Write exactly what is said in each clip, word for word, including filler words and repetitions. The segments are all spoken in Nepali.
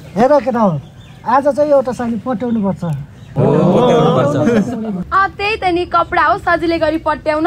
हेर केटा हो आज चाहिँ एउटा साली पट्याउनु पर्छ अ त्यही त नि कपडा हो सजिलै गरी पट्याउन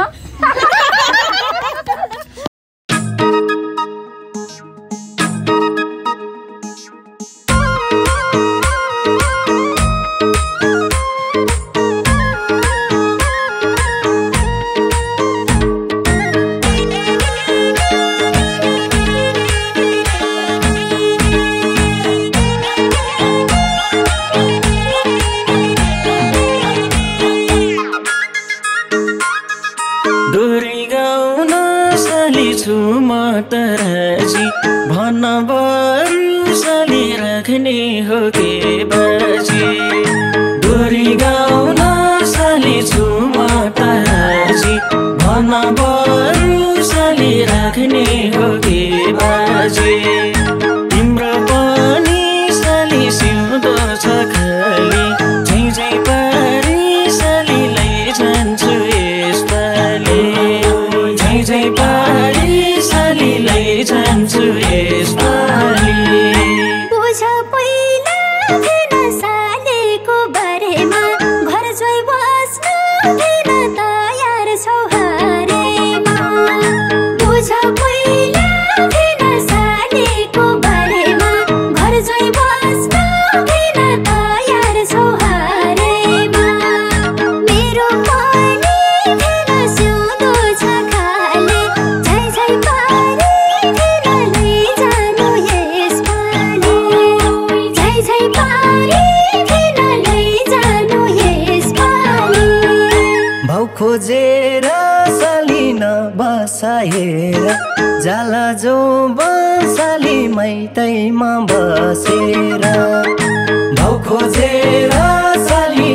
खोजेर साली नबसाएर जाला जो बसाली मैतैमा बसेर भाउ खोजेर साली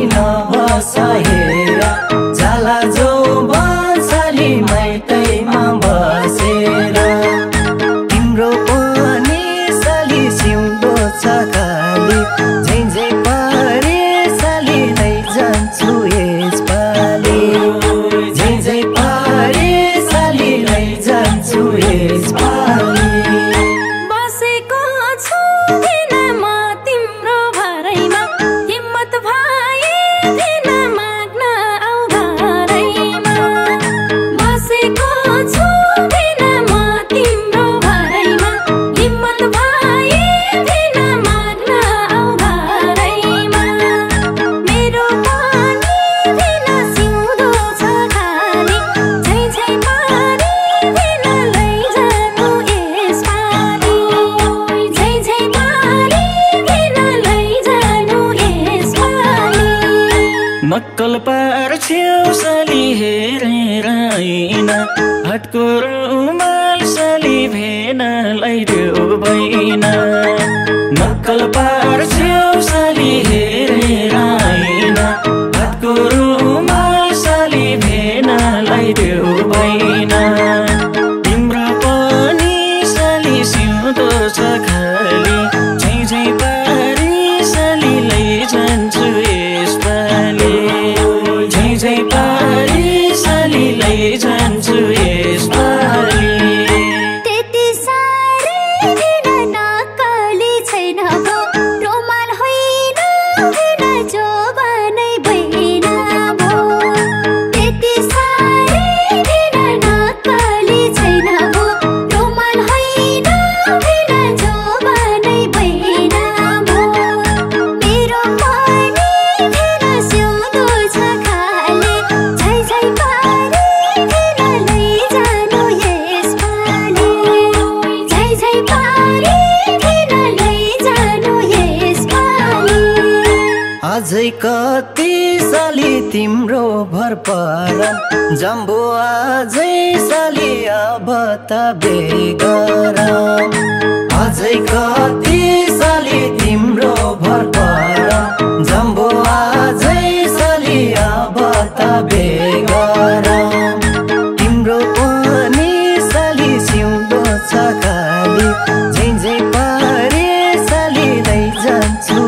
नबसाएर जाला जो बसाली मैतैमा बसेर तिम्रो पनि साली सिउँदो छ खाली झै झै पारे साली नै जान्छु यसपालि झै झै पारे साली नै जान्छु यसपालि बसेको छु दिन म तिम्रो भरैमा हिम्मत भए दिन माग्न आउ घरैमा बसेको छु दिन म तिम्रो भरैमा हिम्मत भए दिन माग्न आउ घरैमा मेरो पनि दिन सिउँदो छ खाली झै झै पारे दिन लैजानु यसपालि झै झै पारे दिन लैजानु यसपालि नक्कल पार्छ्यौ साली हेरेर ऐना हटको रुमाल साली भेनालाई देऊ बैना नक्कल पार्छ्यौ साली हेरेर ऐना हटको रुमाल साली भेनालाई देऊ बैना तिम्रो पनि साली सिउँदो छ खाली झै झै पारी साली लैजान्छु यसपालि झै झै पारी साली लैजान्छु यसपालि त्यति साह्रै दिन नक्कली छैन भो रोमाल होइन दिन जोबनै भएन भो त्यति साह्रै दिन नक्कली छैन भो रोमाल होइन दिन जोबनै भएन भो मेरो पनि दिन सिउँदो छ खाली झै झै पारे दिन लैजानु यसपालि झै झै पारे दिन लैजानु यसपालि अझै कति साली तिम्रो भर पर जम्बो अझै साली अब त बेगर अझै कति साली तिम्रो भर पर जम्बो अझै साली अब त बेगर तिम्रो पनि साली सिउँदो छ खाली झै झै पारे साली नै जान्छु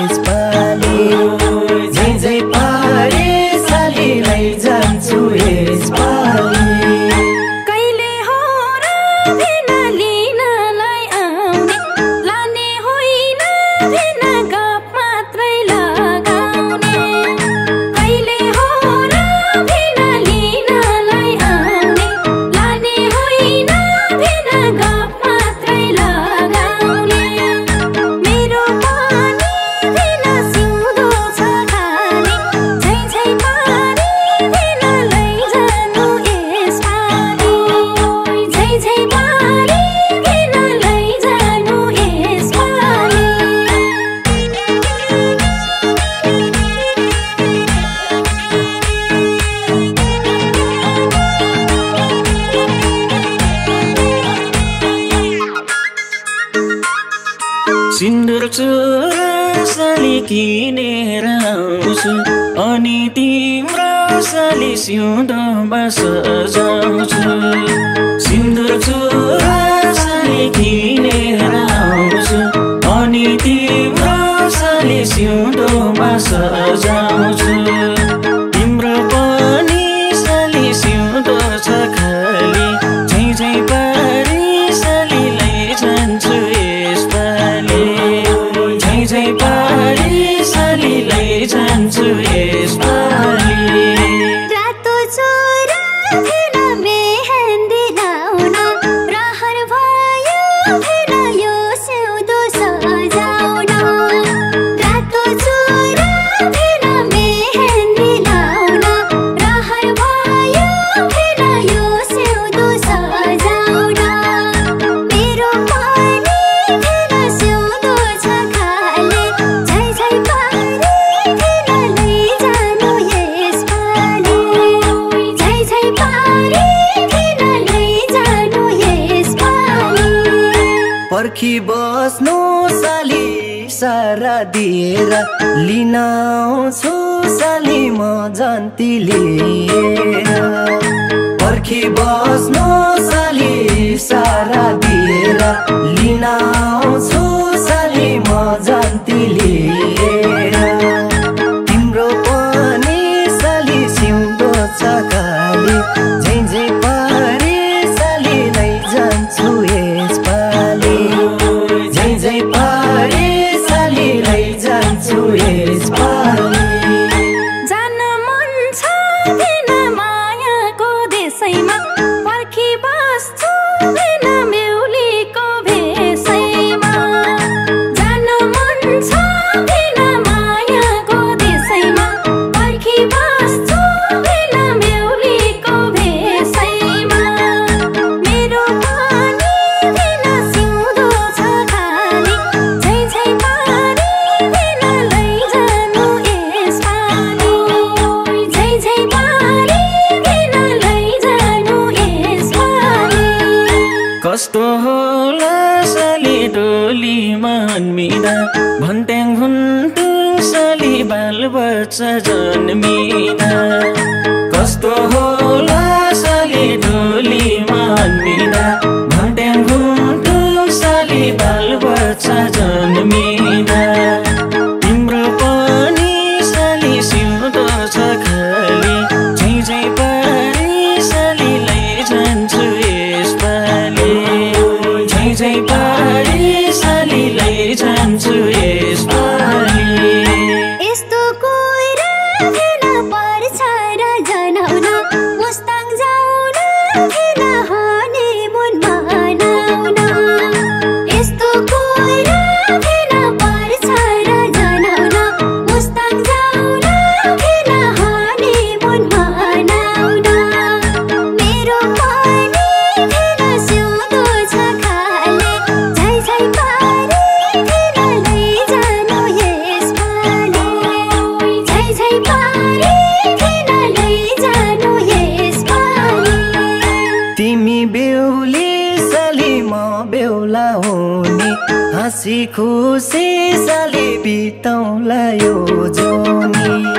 यसपालि झै झै पारे साली नै जान्छु यसपालि कहिले हो र दिन लिनलाई आउने चुरा साली किनेर आउँछु अनि तिम्रो साली सिउँदोमा सजाउँछु सिन्दुर चुरा साली किनेर आउँछु अनि तिम्रो साली सिउँदोमा सजाउँछु तिम्रो पनि साली सिउँदो छ खाली झै झै पारी सालीलाई जान्छु यसपालि झै झै पारी सालीलाई जान्छु यसपालि रातो चोरा फेन मेहन्दी लाउन रहर भयो फेन यो सिउँदो सजाउन रातो चोरा फेन मेहन्दी लाउन रहर भयो फेन यो सिउँदो सजाउन मेरो पनि फेन सिउँदो छ खाली झै झै पारी फेन लैजानु यसपालि झै झै पारी फेन लैजानु यसपालि पर्खी बस्नु साली सारा दिएर लिन आउँछु साली म जन्ती लिएर पर्खी बस्नु साली सारा दिएर लिन आउँछु साली म जन्ती लिएर तिम्रो पनि साली सिउँदो छ खाली झै झै पारी सालीलाई जान्छु यसपालि झै झै पारी सालीलाई जान्छु यसपालि जान मन छ फेन मायाको देशैमा पर्खी बस्छु फेन बेहुलीको भेषैमा जान मन छ फेन मायाको देशैमा पर्खी बस्छु फेन बेहुलीको भेषैमा मेरो पनि फेन सिउँदो छ खाली झै झै पारी फेन लैजानु यसपालि झै झै पारी फेन लैजानु यसपालि कस्तो होला साली डोलीमा अन्मिदा भन्ट्याङ हुन्टुङ साली बालबच्चा जन्मिदा कस्तो होला साली डोलीमा अन्मिदा भन्ट्याङ हुन्टुङ साली बालबच्चा जन्मिदा तिम्रो पनि साली सिउँदो छ खाली झै झै पारी सालीलाई जान्छु यसपालि झै झै पारी सालीलाई जान्छु यसपालि यस्तो कुरा फेन पर्छ र जनाउन मुस्ताङ जाउन फेन हनिमुन मनाउन यस्तो कुरा फेन पर्छ र जनाउन मुस्ताङ जाउन फेन हनिमुन मनाउन मेरो पनि फेन सिउँदो छ खाली झै झै पारी फेन लैजानु यसपालि झै झै पारी फेन लैजानु यसपालि तिमी बेहुली साली म बेहुला हुने हाँसी खुसी साली बिताउला यो जोनी